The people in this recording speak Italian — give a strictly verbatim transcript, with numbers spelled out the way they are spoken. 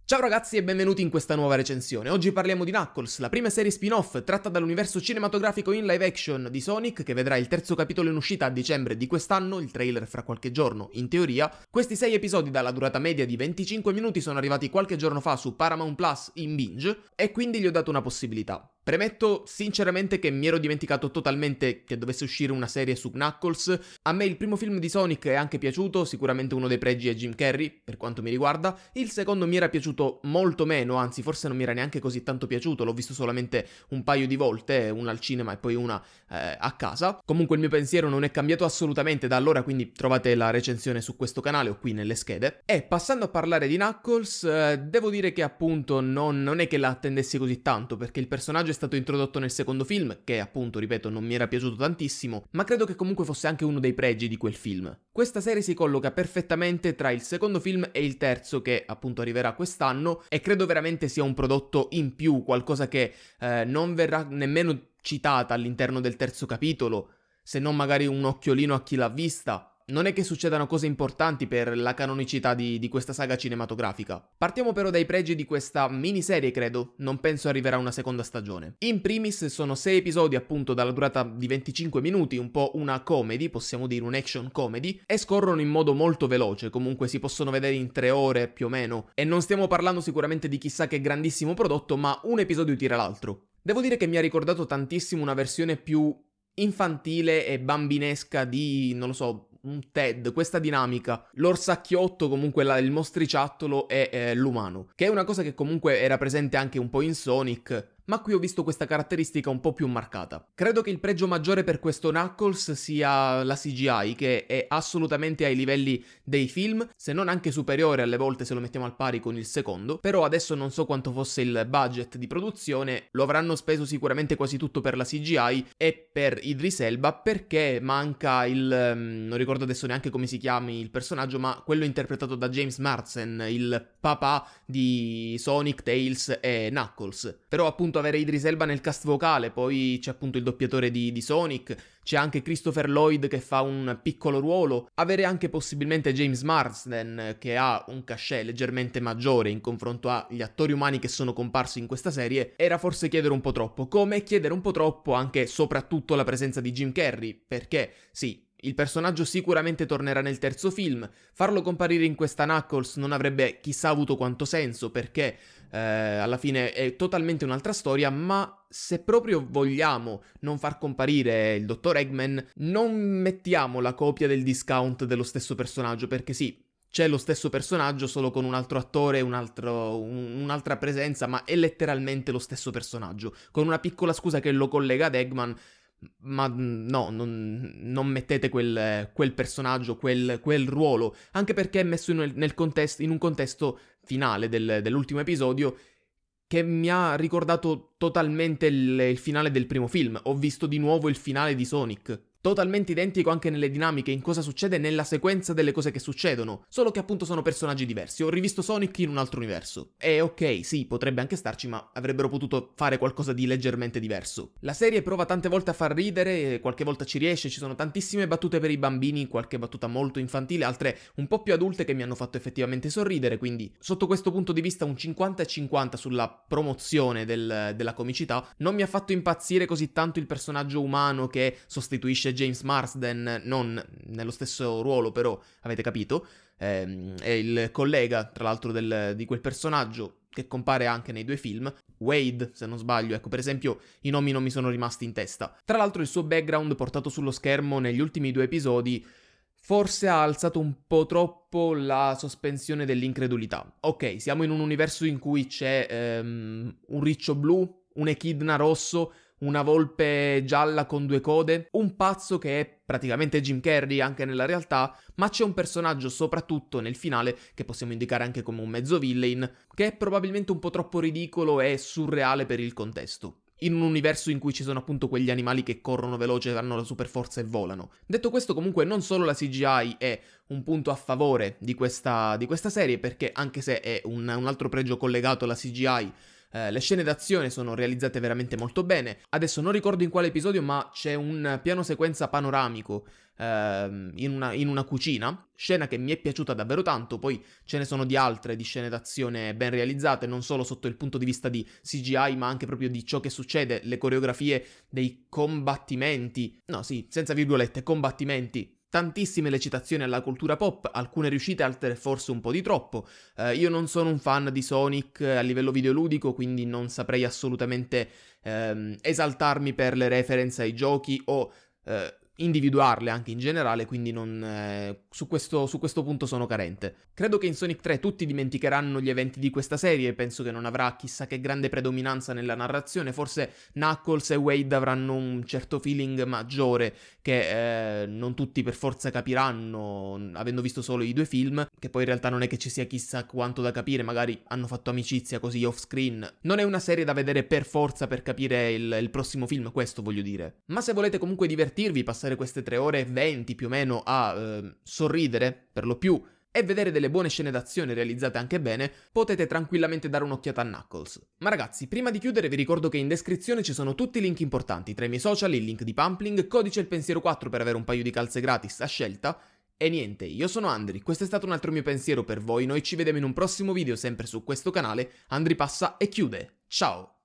Ciao ragazzi e benvenuti in questa nuova recensione. Oggi parliamo di Knuckles, la prima serie spin-off tratta dall'universo cinematografico in live action di Sonic, che vedrà il terzo capitolo in uscita a dicembre di quest'anno, il trailer fra qualche giorno, in teoria. Questi sei episodi dalla durata media di venticinque minuti sono arrivati qualche giorno fa su Paramount Plus in binge, e quindi gli ho dato una possibilità. Premetto sinceramente che mi ero dimenticato totalmente che dovesse uscire una serie su Knuckles. A me il primo film di Sonic è anche piaciuto, sicuramente uno dei pregi è Jim Carrey, per quanto mi riguarda. Il secondo mi era piaciuto molto meno, anzi forse non mi era neanche così tanto piaciuto, l'ho visto solamente un paio di volte, una al cinema e poi una eh, a casa. Comunque il mio pensiero non è cambiato assolutamente da allora, quindi trovate la recensione su questo canale o qui nelle schede. E passando a parlare di Knuckles, eh, devo dire che appunto non, non è che la attendessi così tanto, perché il personaggio è stato introdotto nel secondo film, che appunto, ripeto, non mi era piaciuto tantissimo, ma credo che comunque fosse anche uno dei pregi di quel film. Questa serie si colloca perfettamente tra il secondo film e il terzo, che appunto arriverà quest'anno, e credo veramente sia un prodotto in più, qualcosa che eh, non verrà nemmeno citata all'interno del terzo capitolo, se non magari un occhiolino a chi l'ha vista. Non è che succedano cose importanti per la canonicità di, di questa saga cinematografica. Partiamo però dai pregi di questa miniserie, credo. Non penso arriverà una seconda stagione. In primis sono sei episodi appunto dalla durata di venticinque minuti, un po' una comedy, possiamo dire un action comedy, e scorrono in modo molto veloce, comunque si possono vedere in tre ore più o meno. E non stiamo parlando sicuramente di chissà che grandissimo prodotto, ma un episodio tira l'altro. Devo dire che mi ha ricordato tantissimo una versione più infantile e bambinesca di, non lo so, un Ted, questa dinamica, l'orsacchiotto, comunque la, il mostriciattolo e eh, l'umano, che è una cosa che comunque era presente anche un po' in Sonic, ma qui ho visto questa caratteristica un po' più marcata. Credo che il pregio maggiore per questo Knuckles sia la C G I, che è assolutamente ai livelli dei film, se non anche superiore alle volte se lo mettiamo al pari con il secondo, però adesso non so quanto fosse il budget di produzione, lo avranno speso sicuramente quasi tutto per la C G I e per Idris Elba, perché manca il... Um, non ricordo adesso neanche come si chiami il personaggio, ma quello interpretato da James Marsden, il papà di Sonic, Tails e Knuckles. Però appunto avere Idris Elba nel cast vocale, poi c'è appunto il doppiatore di, di Sonic, c'è anche Christopher Lloyd che fa un piccolo ruolo, avere anche possibilmente James Marsden che ha un cachet leggermente maggiore in confronto agli attori umani che sono comparsi in questa serie, era forse chiedere un po' troppo, come chiedere un po' troppo anche soprattutto la presenza di Jim Carrey, perché sì, il personaggio sicuramente tornerà nel terzo film, farlo comparire in questa Knuckles non avrebbe chissà avuto quanto senso, perché eh, alla fine è totalmente un'altra storia, ma se proprio vogliamo non far comparire il dottor Eggman, non mettiamo la copia del discount dello stesso personaggio, perché sì, c'è lo stesso personaggio solo con un altro attore, un altro, un, un'altra presenza, ma è letteralmente lo stesso personaggio, con una piccola scusa che lo collega ad Eggman. Ma no, non, non mettete quel, quel personaggio, quel, quel ruolo, anche perché è messo in, nel contesto, in un contesto finale del, dell'ultimo episodio che mi ha ricordato totalmente il, il finale del primo film. Ho visto di nuovo il finale di Sonic, totalmente identico anche nelle dinamiche, in cosa succede, nella sequenza delle cose che succedono, solo che appunto sono personaggi diversi. Ho rivisto Sonic in un altro universo. E ok, sì, potrebbe anche starci, ma avrebbero potuto fare qualcosa di leggermente diverso. La serie prova tante volte a far ridere, qualche volta ci riesce, ci sono tantissime battute per i bambini, qualche battuta molto infantile, altre un po' più adulte che mi hanno fatto effettivamente sorridere, quindi sotto questo punto di vista un cinquanta e cinquanta sulla promozione del, della comicità. Non mi ha fatto impazzire così tanto il personaggio umano che sostituisce James Marsden, non nello stesso ruolo, però avete capito, ehm, è il collega tra l'altro del, di quel personaggio che compare anche nei due film, Wade se non sbaglio, ecco, per esempio i nomi non mi sono rimasti in testa. Tra l'altro il suo background portato sullo schermo negli ultimi due episodi forse ha alzato un po' troppo la sospensione dell'incredulità. Ok, siamo in un universo in cui c'è ehm, un riccio blu, un echidna rosso, una volpe gialla con due code, un pazzo che è praticamente Jim Carrey anche nella realtà, ma c'è un personaggio soprattutto nel finale, che possiamo indicare anche come un mezzo villain, che è probabilmente un po' troppo ridicolo e surreale per il contesto, in un universo in cui ci sono appunto quegli animali che corrono veloce, hanno la super forza e volano. Detto questo, comunque non solo la C G I è un punto a favore di questa, di questa serie, perché anche se è un, un altro pregio collegato alla C G I, eh, le scene d'azione sono realizzate veramente molto bene. Adesso non ricordo in quale episodio, ma c'è un piano sequenza panoramico ehm, in, una, in una cucina, scena che mi è piaciuta davvero tanto. Poi ce ne sono di altre di scene d'azione ben realizzate, non solo sotto il punto di vista di C G I, ma anche proprio di ciò che succede, le coreografie dei combattimenti, no sì, senza virgolette, combattimenti. Tantissime le citazioni alla cultura pop, alcune riuscite, altre forse un po' di troppo. Eh, io non sono un fan di Sonic a livello videoludico, quindi non saprei assolutamente ehm, esaltarmi per le reference ai giochi o eh, individuarle anche in generale, quindi non, eh, su, questo, su questo punto sono carente. Credo che in Sonic tre tutti dimenticheranno gli eventi di questa serie, penso che non avrà chissà che grande predominanza nella narrazione, forse Knuckles e Wade avranno un certo feeling maggiore che eh, non tutti per forza capiranno, avendo visto solo i due film, che poi in realtà non è che ci sia chissà quanto da capire, magari hanno fatto amicizia così off screen. Non è una serie da vedere per forza per capire il, il prossimo film, questo voglio dire. Ma se volete comunque divertirvi, passare queste tre ore e venti più o meno a eh, sorridere, per lo più, e vedere delle buone scene d'azione realizzate anche bene, potete tranquillamente dare un'occhiata a Knuckles. Ma ragazzi, prima di chiudere vi ricordo che in descrizione ci sono tutti i link importanti, tra i miei social, il link di Pumpling, codice il pensiero quattro per avere un paio di calze gratis a scelta. E niente, io sono Andri, questo è stato un altro mio pensiero per voi, noi ci vediamo in un prossimo video sempre su questo canale. Andri passa e chiude. Ciao!